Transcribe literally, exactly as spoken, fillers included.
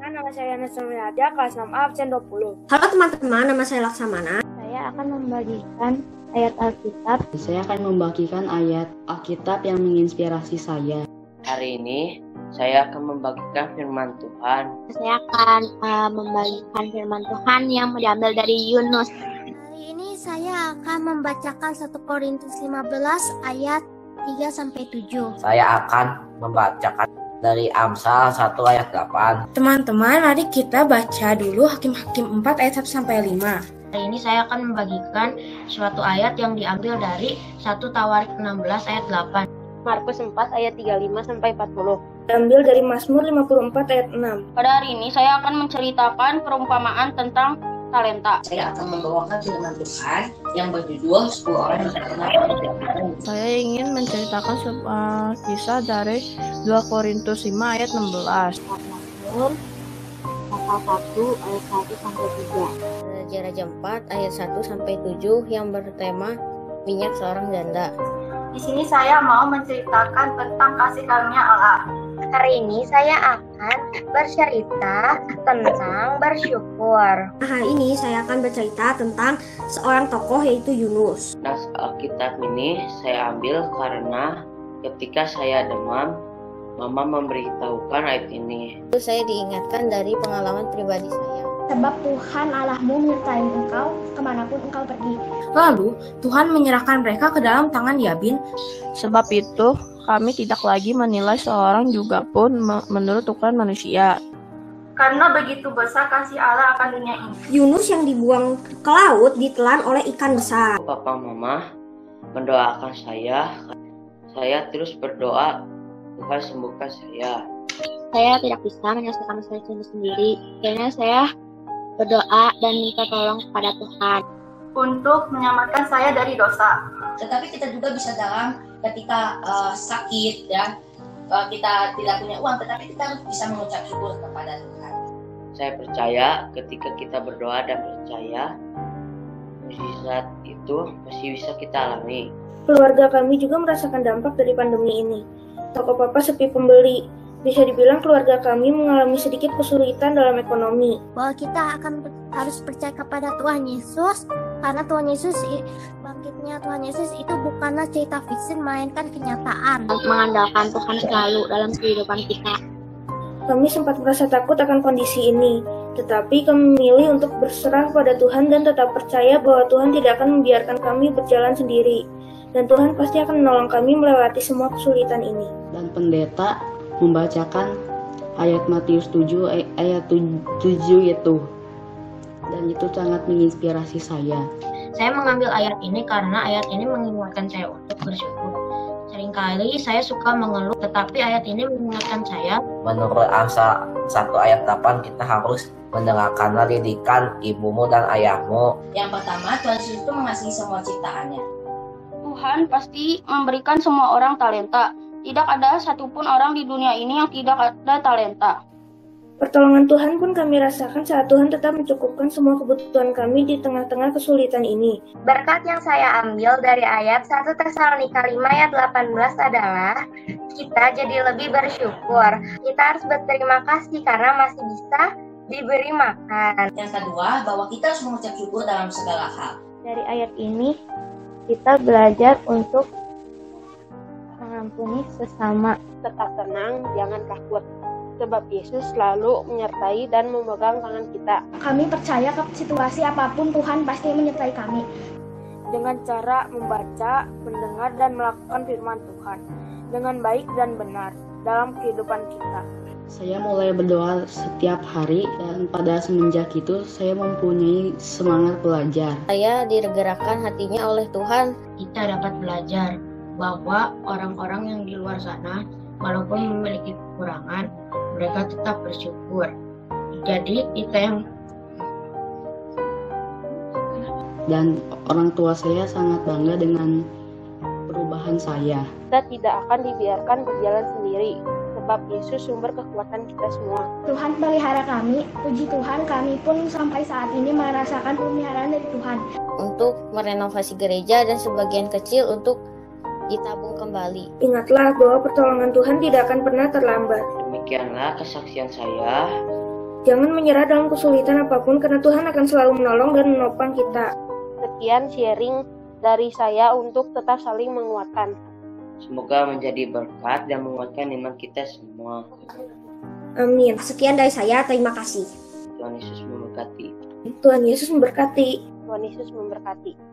Perkenalkan, nama saya Nasrul Aja, kelas enam A, absen dua puluh. Halo teman-teman, nama saya Laksamana. Saya akan membagikan ayat Alkitab. Saya akan membagikan ayat Alkitab yang menginspirasi saya. Hari ini saya akan membagikan firman Tuhan. Saya akan uh, membagikan firman Tuhan yang diambil dari Yunus. Hari ini saya akan membacakan satu Korintus lima belas ayat tiga sampai tujuh. Saya akan membacakan dari Amsal satu ayat delapan. Teman-teman, mari kita baca dulu Hakim-Hakim empat ayat satu sampai lima. Hari ini saya akan membagikan suatu ayat yang diambil dari satu Tawarik enam belas ayat delapan. Markus empat ayat tiga puluh lima sampai empat puluh. Diambil dari Mazmur lima puluh empat ayat enam. Pada hari ini saya akan menceritakan perumpamaan tentang talenta. Saya akan membawakan firman Tuhan yang berjudul sepuluh orang yang pernah. Saya ingin menceritakan sebuah kisah dari dua Korintus lima ayat enam belas. Mazmur pasal satu ayat satu sampai tiga. Raja-Raja empat ayat satu sampai tujuh yang bertema minyak seorang janda. Di sini saya mau menceritakan tentang kasih karunia Allah. Hari ini saya akan bercerita tentang bersyukur. Hari ini saya akan bercerita tentang seorang tokoh yaitu Yunus. Nas Alkitab ini saya ambil karena ketika saya demam, Mama memberitahukan ayat ini. Itu saya diingatkan dari pengalaman pribadi saya. Sebab Tuhan Allahmu menyertai engkau kemanapun engkau pergi. Lalu Tuhan menyerahkan mereka ke dalam tangan Yabin. Sebab itu kami tidak lagi menilai seorang juga pun menurut ukuran manusia. Karena begitu besar kasih Allah akan dunia ini. Yunus yang dibuang ke laut ditelan oleh ikan besar. Papa Mama mendoakan saya. Saya terus berdoa, Tuhan sembuhkan saya. Saya tidak bisa menyelesaikan masalah saya sendiri. Karena saya berdoa dan minta tolong kepada Tuhan untuk menyelamatkan saya dari dosa. Tetapi kita juga bisa dalam ketika uh, sakit ya, uh, kita tidak punya uang, tetapi kita harus bisa mengucap syukur kepada Tuhan. Saya percaya ketika kita berdoa dan percaya, mukjizat itu pasti bisa kita alami. Keluarga kami juga merasakan dampak dari pandemi ini. Toko papa sepi pembeli. Bisa dibilang keluarga kami mengalami sedikit kesulitan dalam ekonomi. Bahwa kita akan harus percaya kepada Tuhan Yesus, karena Tuhan Yesus, bangkitnya Tuhan Yesus itu bukanlah cerita fiksi, melainkan kenyataan. Mengandalkan Tuhan selalu dalam kehidupan kita. Kami sempat merasa takut akan kondisi ini, tetapi kami memilih untuk berserah pada Tuhan dan tetap percaya bahwa Tuhan tidak akan membiarkan kami berjalan sendiri. Dan Tuhan pasti akan menolong kami melewati semua kesulitan ini. Dan pendeta membacakan ayat Matius tujuh ayat tujuh itu, dan itu sangat menginspirasi saya. Saya mengambil ayat ini karena ayat ini mengingatkan saya untuk bersyukur. Seringkali saya suka mengeluh, tetapi ayat ini mengingatkan saya. Menurut Amsal satu ayat delapan, kita harus mendengarkanlah didikan ibumu dan ayahmu. Yang pertama, Tuhan Yesus itu mengasihi semua ciptaannya. Tuhan pasti memberikan semua orang talenta. Tidak ada satupun orang di dunia ini yang tidak ada talenta. Pertolongan Tuhan pun kami rasakan saat Tuhan tetap mencukupkan semua kebutuhan kami di tengah-tengah kesulitan ini. Berkat yang saya ambil dari ayat satu Tesalonika lima ayat delapan belas adalah kita jadi lebih bersyukur. Kita harus berterima kasih karena masih bisa diberi makan. Yang kedua, bahwa kita harus mengucap syukur dalam segala hal. Dari ayat ini kita belajar untuk mengampuni sesama. Tetap tenang, jangan takut. Sebab Yesus selalu menyertai dan memegang tangan kita. Kami percaya ke situasi apapun Tuhan pasti menyertai kami. Dengan cara membaca, mendengar, dan melakukan firman Tuhan dengan baik dan benar dalam kehidupan kita. Saya mulai berdoa setiap hari, dan pada semenjak itu saya mempunyai semangat belajar. Saya digerakkan hatinya oleh Tuhan. Kita dapat belajar bahwa orang-orang yang di luar sana, walaupun memiliki kekurangan, mereka tetap bersyukur. Jadi kita yang dan orang tua saya sangat bangga dengan perubahan saya. Kita tidak akan dibiarkan berjalan sendiri, sebab Yesus sumber kekuatan kita semua. Tuhan pelihara kami, puji Tuhan kami pun sampai saat ini merasakan pemeliharaan dari Tuhan. Untuk merenovasi gereja dan sebagian kecil untuk ditabung kembali. Ingatlah bahwa pertolongan Tuhan tidak akan pernah terlambat. Demikianlah kesaksian saya. Jangan menyerah dalam kesulitan apapun karena Tuhan akan selalu menolong dan menopang kita. Sekian sharing dari saya untuk tetap saling menguatkan. Semoga menjadi berkat dan menguatkan iman kita semua. Amin. Sekian dari saya, terima kasih. Tuhan Yesus memberkati. Tuhan Yesus memberkati. Tuhan Yesus memberkati.